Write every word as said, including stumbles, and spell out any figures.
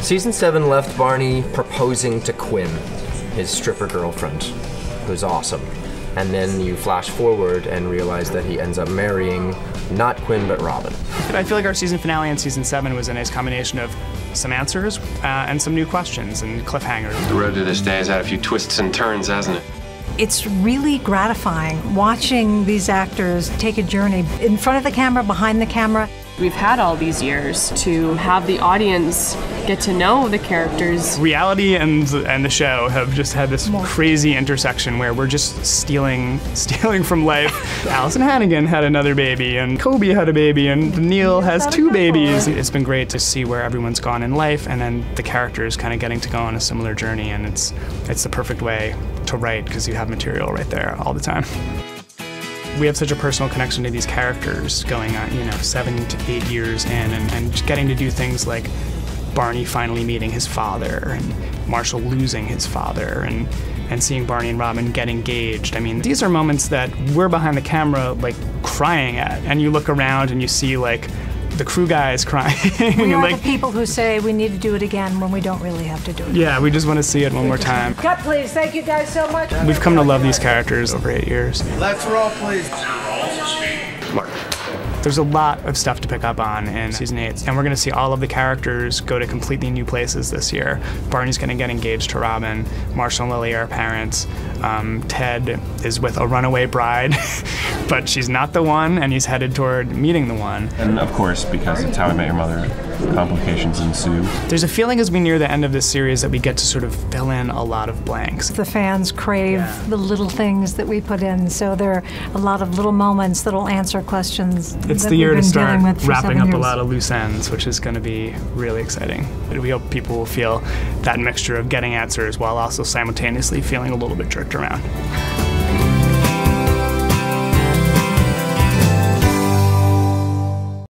Season seven left Barney proposing to Quinn, his stripper girlfriend, who's awesome. And then you flash forward and realize that he ends up marrying not Quinn, but Robin. I feel like our season finale in season seven was a nice combination of some answers uh, and some new questions and cliffhangers. The road to this day has had a few twists and turns, hasn't it? It's really gratifying watching these actors take a journey in front of the camera, behind the camera. We've had all these years to have the audience get to know the characters. Reality and and the show have just had this crazy intersection where we're just stealing stealing from life. Allison Hannigan had another baby, and Kobe had a baby, and Neil has two babies. It's been great to see where everyone's gone in life, and then the characters kind of getting to go on a similar journey, and it's it's the perfect way to write because you have material right there all the time. We have such a personal connection to these characters going on, you know, seven to eight years in, and, and getting to do things like Barney finally meeting his father, and Marshall losing his father, and, and seeing Barney and Robin get engaged. I mean, these are moments that we're behind the camera, like, crying at, and you look around and you see, like, the crew guys crying. We are like, the people who say we need to do it again when we don't really have to do it. Yeah, we just want to see it one more time. Cut, please. Thank you guys so much. We've come to love these characters over eight years. Let's roll, please. Mark. There's a lot of stuff to pick up on in season eight, and we're going to see all of the characters go to completely new places this year. Barney's going to get engaged to Robin. Marshall and Lily are parents. Um, Ted is with a runaway bride, but she's not the one, and he's headed toward meeting the one. And of course, because it's How I Met Your Mother, complications ensue. There's a feeling as we near the end of this series that we get to sort of fill in a lot of blanks. The fans crave Yeah. the little things that we put in, so there are a lot of little moments that'll answer questions. It's that the year we've to been start dealing with for wrapping seven up a years. lot of loose ends, which is going to be really exciting. We hope people will feel that mixture of getting answers while also simultaneously feeling a little bit jerked around.